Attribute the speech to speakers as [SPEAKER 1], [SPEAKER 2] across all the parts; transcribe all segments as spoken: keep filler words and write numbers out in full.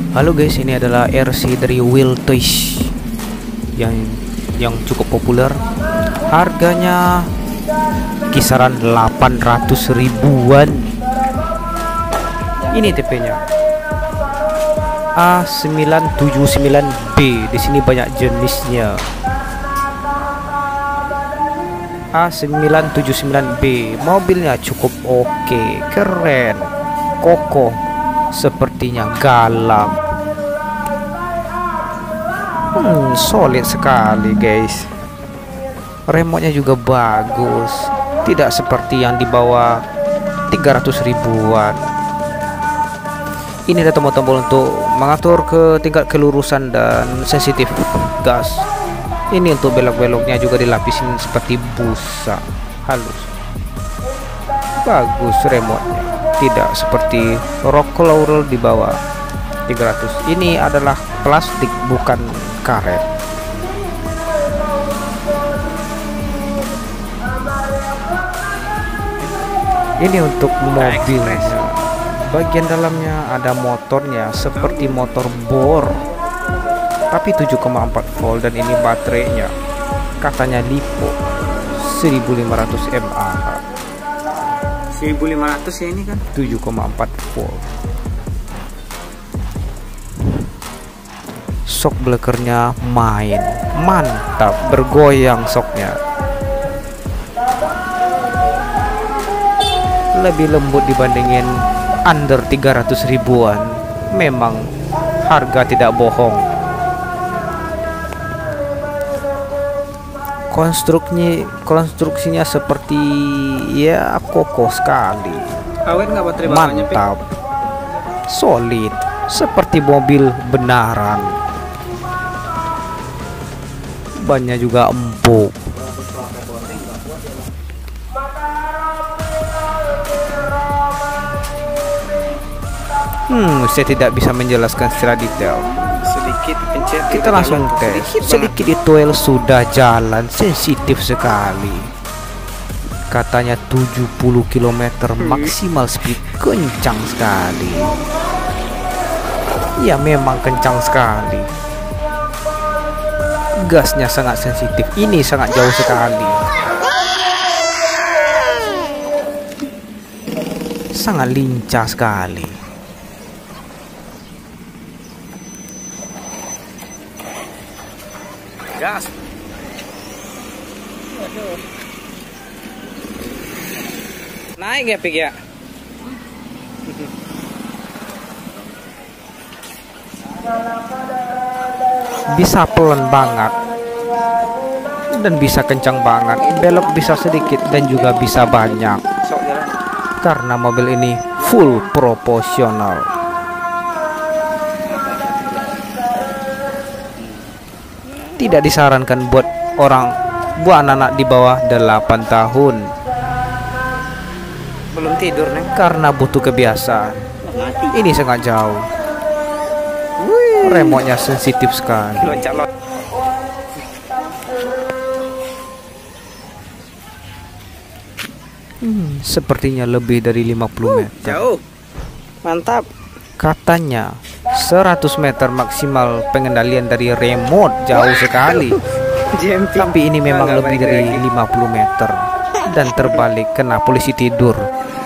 [SPEAKER 1] Halo guys, ini adalah R C dari Will Toys yang yang cukup populer. Harganya kisaran delapan ratus ribuan. Ini T P-nya A sembilan tujuh sembilan B. Di sini banyak jenisnya. A sembilan tujuh sembilan B. Mobilnya cukup oke, keren, kokoh, sepertinya galak. Hmm, solid sekali guys. Remote-nya juga bagus, tidak seperti yang di bawah tiga ratus ribuan. Ini ada tombol-tombol untuk mengatur ke tingkat kelurusan dan sensitif gas. Ini untuk belok-beloknya juga dilapisin seperti busa halus. Bagus remote-nya, tidak seperti Rock Laurel di bawah tiga ratus. Ini adalah plastik, bukan karet. Ini untuk mobilnya. Bagian dalamnya ada motornya seperti motor bor, tapi tujuh koma empat volt, dan ini baterainya katanya lipo seribu lima ratus mAh.
[SPEAKER 2] seribu lima ratus ya ini kan
[SPEAKER 1] tujuh koma empat volt. Shock breakernya main, mantap, bergoyang shocknya. Lebih lembut dibandingin under tiga ratus ribuan. Memang harga tidak bohong. Konstruksinya konstruksinya seperti ya kokoh sekali.
[SPEAKER 2] awet nggak baterai bawahnya?
[SPEAKER 1] Mantap, solid, seperti mobil benaran. Bannya juga empuk. Hmm, saya tidak bisa menjelaskan secara detail.
[SPEAKER 2] Sedikit pencet,
[SPEAKER 1] Kita langsung tes. Sedikit dituel sudah jalan, sensitif sekali. Katanya tujuh puluh kilometer maksimal speed, kencang sekali. Ya memang kencang sekali. Gasnya sangat sensitif. Ini sangat jauh sekali. Sangat lincah sekali.
[SPEAKER 2] Gas. Naik ya Pik ya.
[SPEAKER 1] Bisa pelan banget dan bisa kencang banget. Belok bisa sedikit dan juga bisa banyak. Karena mobil ini full proporsional. Tidak disarankan buat orang buat anak-anak di bawah delapan tahun.
[SPEAKER 2] Belum tidur nih.
[SPEAKER 1] Karena butuh kebiasaan. Ini sangat jauh. Remote-nya sensitif sekali.
[SPEAKER 2] Loncat-loncat.
[SPEAKER 1] Hmm, sepertinya lebih dari lima puluh meter.
[SPEAKER 2] Jauh. Mantap.
[SPEAKER 1] Katanya seratus meter maksimal pengendalian dari remote, jauh sekali. Tapi ini memang lebih dari lima puluh meter. Dan terbalik kena polisi tidur.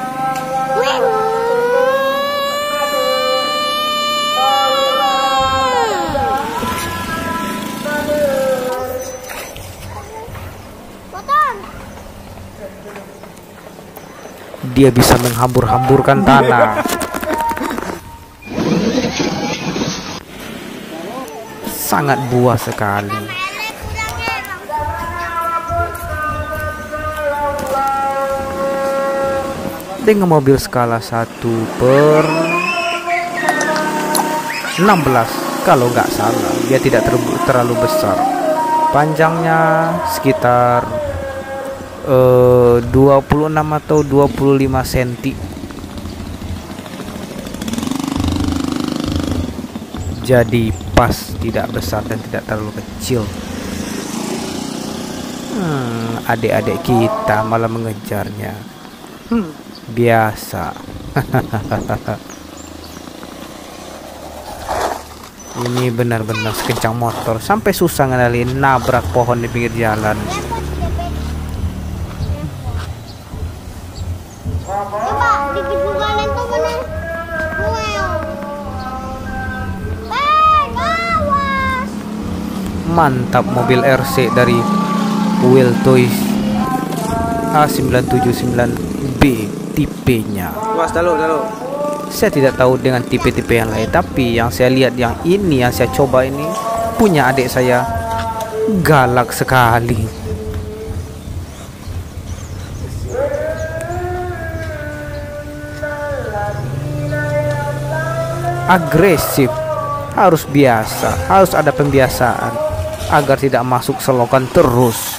[SPEAKER 1] Dia bisa menghambur-hamburkan tanah. Sangat buas sekali. Dengan mobil skala satu per enam belas kalau nggak salah, dia tidak ter terlalu besar. Panjangnya sekitar uh, dua puluh enam atau dua puluh lima sentimeter. Jadi pas, tidak besar dan tidak terlalu kecil. Hmm, adik-adik kita malah mengejarnya. Hmm, biasa. Ini benar-benar sekencang motor sampai susah ngendalin, nabrak pohon di pinggir jalan.
[SPEAKER 3] Coba di kejugalan tuh mana? Awas.
[SPEAKER 1] Mantap mobil R C dari Wheel Toys A sembilan tujuh sembilan B tipenya.
[SPEAKER 2] Was dulu dulu.
[SPEAKER 1] Saya tidak tahu dengan tipe-tipe yang lain, tapi yang saya lihat yang ini yang saya coba ini punya adik saya galak sekali. Agresif, harus biasa, harus ada pembiasaan agar tidak masuk selokan terus.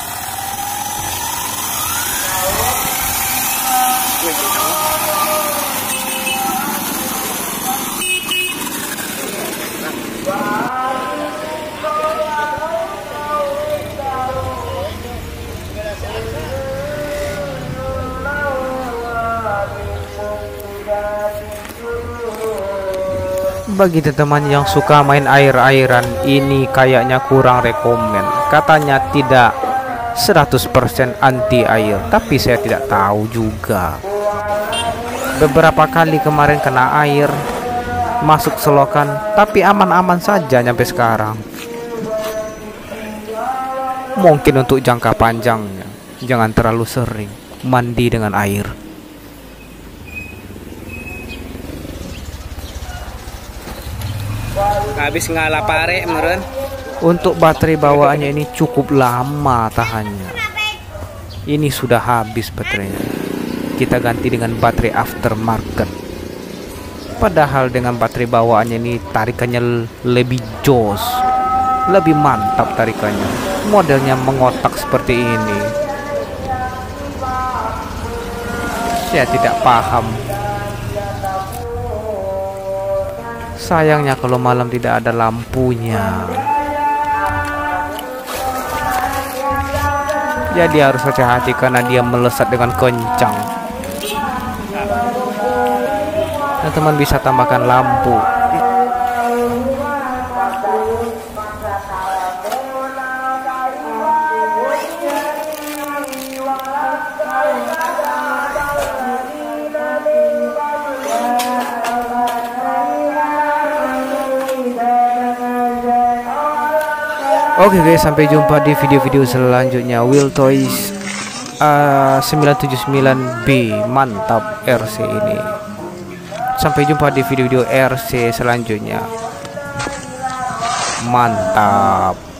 [SPEAKER 1] Bagi teman yang suka main air-airan, ini kayaknya kurang rekomen. Katanya tidak seratus persen anti air, tapi saya tidak tahu juga. Beberapa kali kemarin kena air, masuk selokan, tapi aman-aman saja sampai sekarang. Mungkin untuk jangka panjangnya, jangan terlalu sering mandi dengan air.
[SPEAKER 2] Habis ngalah pare meren.
[SPEAKER 1] Untuk baterai bawaannya ini cukup lama tahannya. Ini sudah habis baterainya. Kita ganti dengan baterai aftermarket. Padahal dengan baterai bawaannya ini tarikannya lebih jos, lebih mantap tarikannya. Modelnya mengotak seperti ini. Saya tidak paham. Sayangnya kalau malam tidak ada lampunya. Jadi harus hati-hati karena dia melesat dengan kencang. Nah, teman bisa tambahkan lampu. Oke guys, sampai jumpa di video-video selanjutnya. Wheel Toys A sembilan tujuh sembilan B mantap R C ini. Sampai jumpa di video-video R C selanjutnya. Mantap.